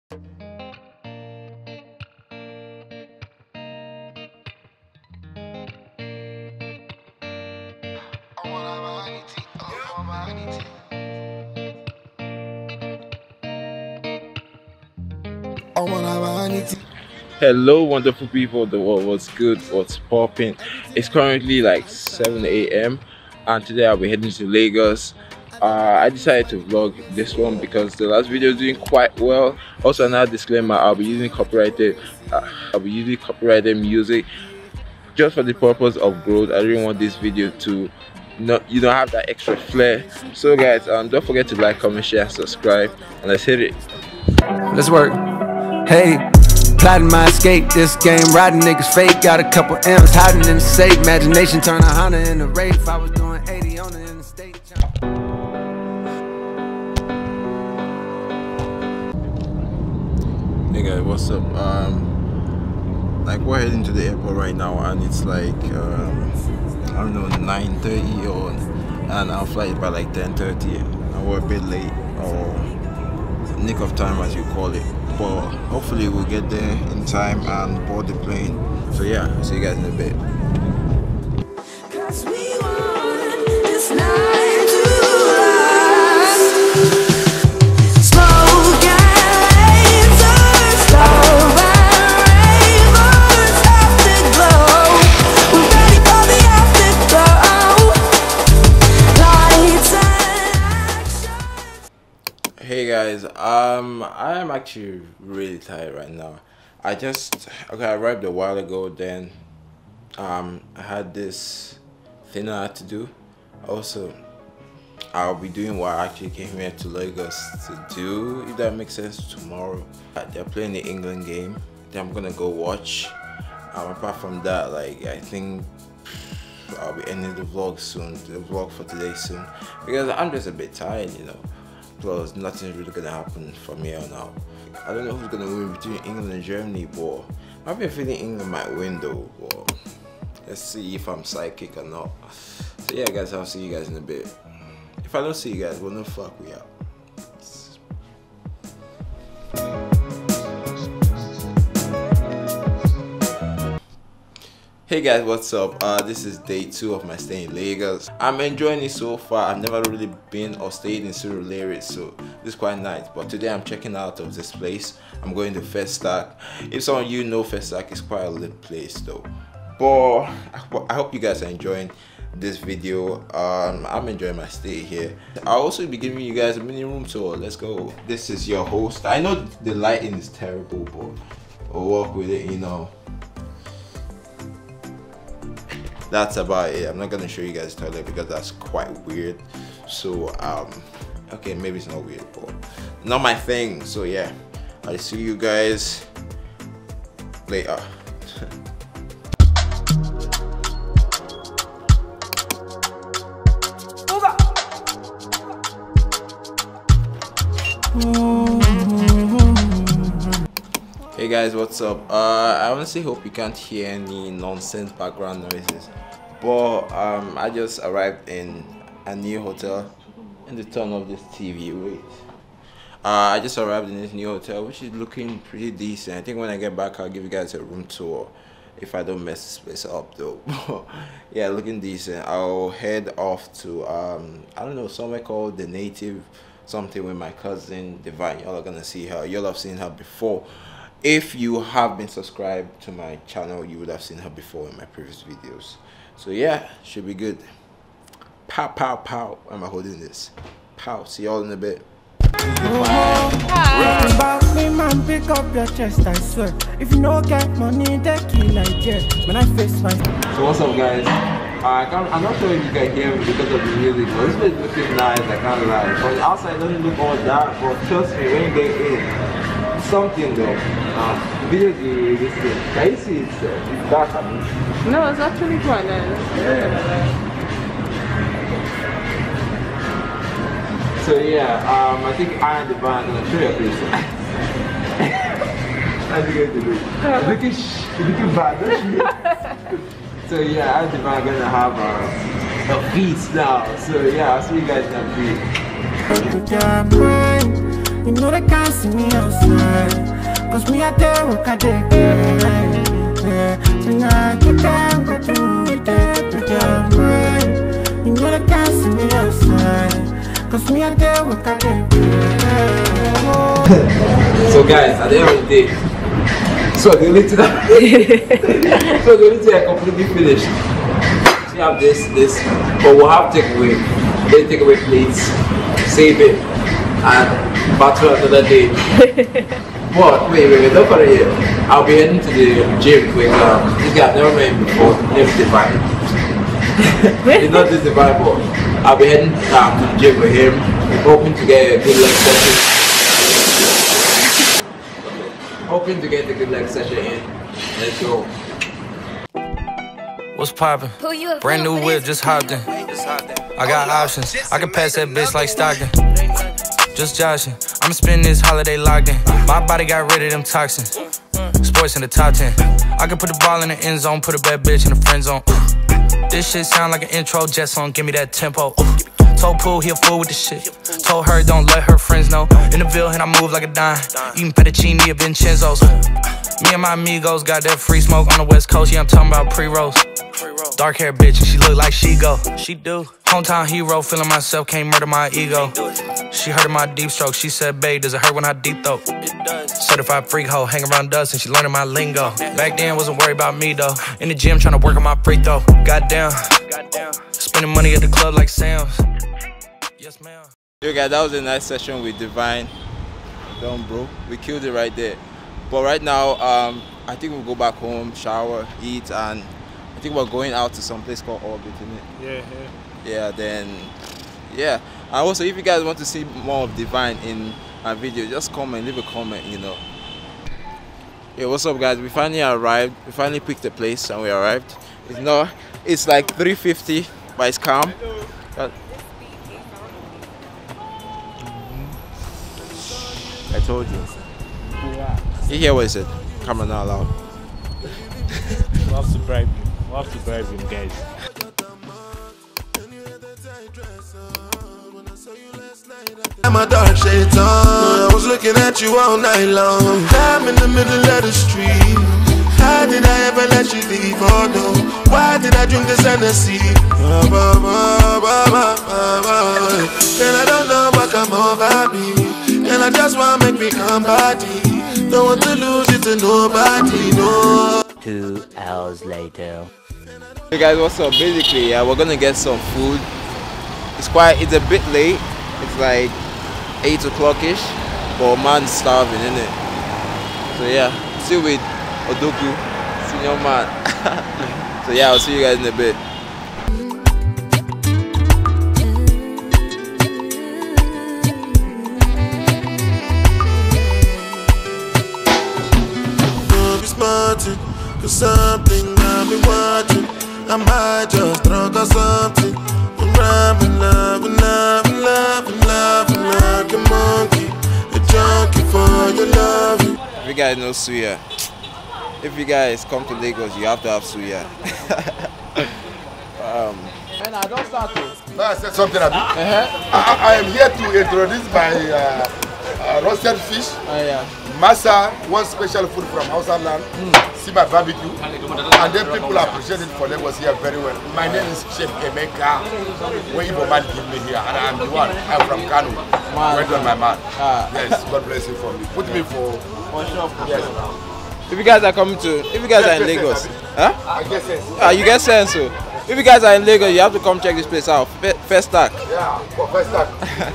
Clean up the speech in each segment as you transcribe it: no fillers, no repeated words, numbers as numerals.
Hello, wonderful people of the world. What's good? What's popping? It's currently like 7 a.m. and today I'll be heading to Lagos. I decided to vlog this one because the last video is doing quite well. Also, another disclaimer: I'll be using copyrighted music just for the purpose of growth. I didn't want this video to have that extra flair. So guys, don't forget to like, comment, share, and subscribe, and let's hit it. Let's work. Hey, plotting my escape. This game, riding niggas fake. Got a couple M's hiding in the safe. Imagination turn a Honda into Wraith. If I was doing 80 on the interstate. Hey guys, what's up? Like we're heading to the airport right now, and it's like I don't know, 9:30 and our flight is by like 10:30, and we're a bit late, or nick of time as you call it. But hopefully we'll get there in time and board the plane. So yeah, see you guys in a bit. Hey guys, I am actually really tired right now. I arrived a while ago. Then I had this thing I had to do. Also, I'll be doing what I actually came here to Lagos to do, if that makes sense, tomorrow. They're playing the England game. Then I'm gonna go watch. Apart from that, like, I think I'll be ending the vlog soon, the vlog for today soon, because I'm just a bit tired, you know. Plus, nothing's really gonna happen from here on out. I don't know who's gonna win between England and Germany, but I've been feeling England might win though. But let's see if I'm psychic or not. So yeah, guys, I'll see you guys in a bit. If I don't see you guys, well, no fuck, we out. Hey guys, what's up? This is day 2 of my stay in Lagos. I'm enjoying it so far. I've never really been or stayed in Surulere, so this is quite nice. But today I'm checking out of this place. I'm going to Festac. If some of you know, Festac is quite a lit place though. But I hope you guys are enjoying this video. I'm enjoying my stay here. I'll also be giving you guys a mini room tour. Let's go. This is your host. I know the lighting is terrible, but we'll work with it, you know. That's about it. I'm not gonna show you guys the toilet because that's quite weird. So okay, maybe it's not weird, but not my thing. So yeah, I'll see you guys later. Hey guys, what's up? I honestly hope you can't hear any nonsense background noises, but I just arrived in a new hotel. In the turn of this TV, wait. I just arrived in this new hotel, which is looking pretty decent. I think when I get back, I'll give you guys a room tour if I don't mess this place up though. Yeah, looking decent. I'll head off to I don't know, somewhere called The Native, something with my cousin Divine. Y'all are gonna see her. Y'all have seen her before. If you have been subscribed to my channel, you would have seen her before in my previous videos. So yeah, should be good. Pow, pow, pow. Why am I holding this? Pow. See y'all in a bit. Man, pick up your chest, I swear. If you don't get money, they kill like jet. When I face my... So what's up, guys? I'm not sure if you can hear me because of the music, but this place is looking nice, I can't lie. From the outside, it doesn't look all that, but trust me, when you get in, something though. The video is this thing. Can you see it? It's dark, I mean. No, it's actually quite nice. Yeah. So yeah, I think I and the band, I'm gonna show you a place. How's it going to look? It's looking bad, don't you? So yeah, I and the band are gonna have a feast now. So yeah, I'll see you guys in a bit. You know they can't see me outside. Cause me I tell what I take. Tonight you can't go to it. You know they can't see me outside. Cause me I tell what I take. So guys, at the end of the day, so the only thing I completely finished. So you have this, but we'll have takeaway. Then takeaway plates, save it, and battle another day. But wait, don't forget it. I'll be heading to the gym with this guy I've never met him before, named Divine. It's not this Divine, but I'll be heading to the gym with him. I'm hoping to get a good leg session. Hoping to get a good leg session in. Let's go. What's poppin'? Brand new whip, just hopped in. I got options. I can pass that bitch like Stockton. Just joshing. I'ma spend this holiday locked in. My body got rid of them toxins. Sports in the top 10. I can put the ball in the end zone, put a bad bitch in the friend zone. This shit sound like an intro jet song. Give me that tempo. Told Pooh he a fool with the shit. Told her don't let her friends know. In the Ville and I move like a dime. Eating fettuccine at Vincenzo's. Me and my amigos got that free smoke on the West Coast. Yeah, I'm talking about pre-rolls. Dark hair bitch and she look like she go. She do. Hometown hero, feeling myself, can't murder my ego. She heard of my deep stroke. She said, babe, does it hurt when I deep throat? It does. Certified freak hoe, hang around dust and she learning my lingo. Back then, wasn't worried about me though. In the gym, trying to work on my free throw. Goddamn. Spending money at the club like Sam's. Yes, ma'am. Yo guys, that was a nice session with Divine. Done, bro. We killed it right there. But right now, I think we'll go back home, shower, eat, and I think we're going out to some place called Orbit, isn't it? Yeah, then, yeah. And also, if you guys want to see more of Divine in my video, just comment, leave a comment, you know. Yeah, what's up guys? We finally arrived. We finally picked a place and we arrived. It's like 3:50, but it's calm. I told you. You hear what he said? Camera not allowed. We'll have to bribe him. We'll have to bribe him, guys. I'm a dark shade on. I was looking at you all night long. I'm in the middle of the street. How did I ever let you leave? Oh no. Why did I drink this Hennessy? And I don't know what come over me. And I just want to make me come body. Don't want to lose you to nobody, no. 2 hours later. Hey guys, what's up? Basically, we're gonna get some food. It's a bit late. It's like 8 o'clock-ish, but man's starving, isn't it? So yeah, still with Odoku, senior man. So yeah, I'll see you guys in a bit. Cause something I've been watching. I might just drunk or something. I'm loving like a monkey, a junkie for your loving. If you guys know suya, if you guys come to Lagos, you have to have suya. And I don't start to. May I say something a bit? I am here to introduce my roasted fish. Yeah. Massa, one special food from Hausa land. See my barbecue. And then people appreciate it for Lagos here very well. My name is Chef Emeka. Where Igbo man give me here. And I'm the one. I'm from Kano. Well done, my man. Yes, God bless you for me. Put me for sure. Yes. If you guys are coming to, if you guys are in Lagos, huh? I guess yes. You get sense, so. If you guys are in Lagos, you have to come check this place out. First stack. Yeah, for first stack.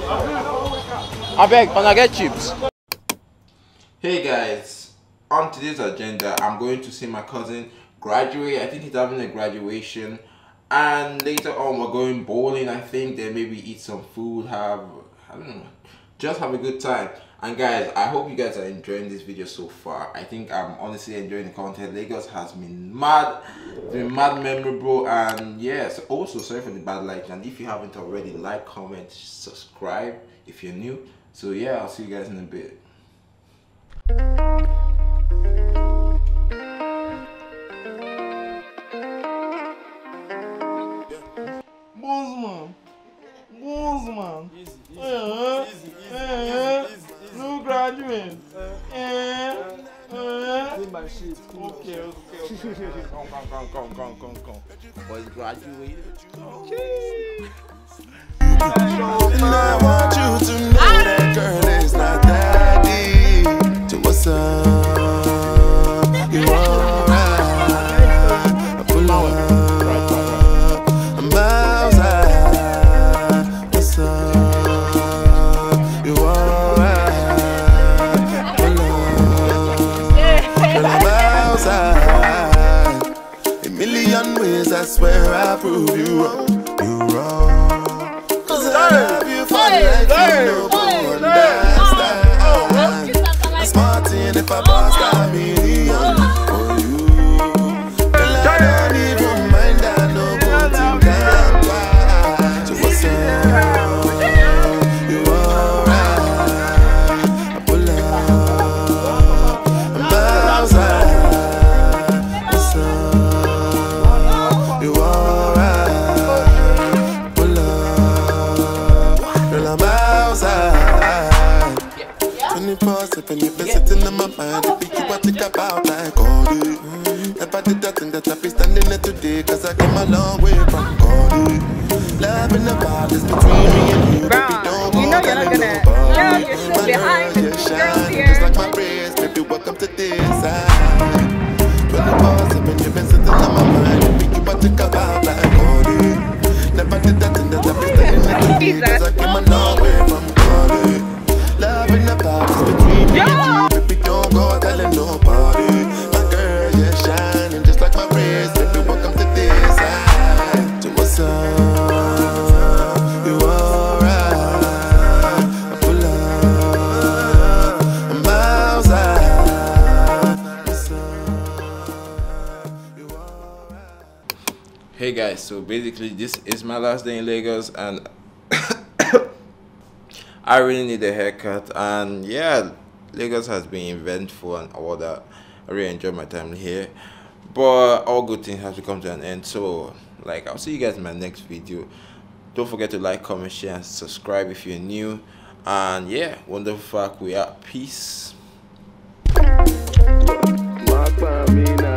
I beg, when I get chips. Hey guys, on today's agenda, I'm going to see my cousin graduate. I think he's having a graduation. And later on, we're going bowling, I think. Then maybe eat some food, I don't know, just have a good time. And guys, I hope you guys are enjoying this video so far. I think I'm honestly enjoying the content. Lagos has been mad, memorable, and yes, also sorry for the bad light. And if you haven't already, like, comment, subscribe if you're new. So yeah, I'll see you guys in a bit. Bossman. my shit. Okay. Come. Boys graduated. And I want you to know that girl is not that deep. So what's up? You alright? I pull up. I'm outside. What's up? You alright? Pull up. Girl, I'm outside. A million ways I swear I prove you wrong. You wrong. I love you for life, you know, understand. I'm smart and if I bust a million for you, girl, I don't even mind that no good thing can pass. So what's up? You alright? I pull up. I'm outside. What's up? You alright? I'm outside 24/7, you've been sitting in my mind. To think you what think about like all day. Never did that thing that I be standing there today. Cause I came a long way from all day. Love in the vibe is between me and you. Baby, don't you know you're not gonna love your shit behind the girls here. Just like my praise, baby, welcome to this side. 24/7, you've been sitting in my mind. To think you what think about like all day. Never did that thing that I be standing there today. Cause I came a long way from college. Love in the vibes between me and you. Baby, don't go telling nobody. My girl, you're shining just like my wrist. Baby, welcome to this side. So what's up? You alright? I pull up. I'm outside. What's up? You alright? Hey guys, so basically this is my last day in Lagos and I really need a haircut, and yeah, Lagos has been eventful and all that. I really enjoyed my time here, but all good things have to come to an end. So like, I'll see you guys in my next video. Don't forget to like, comment, share and subscribe if you're new. And yeah, wonderful fact, we are. Peace. My family now.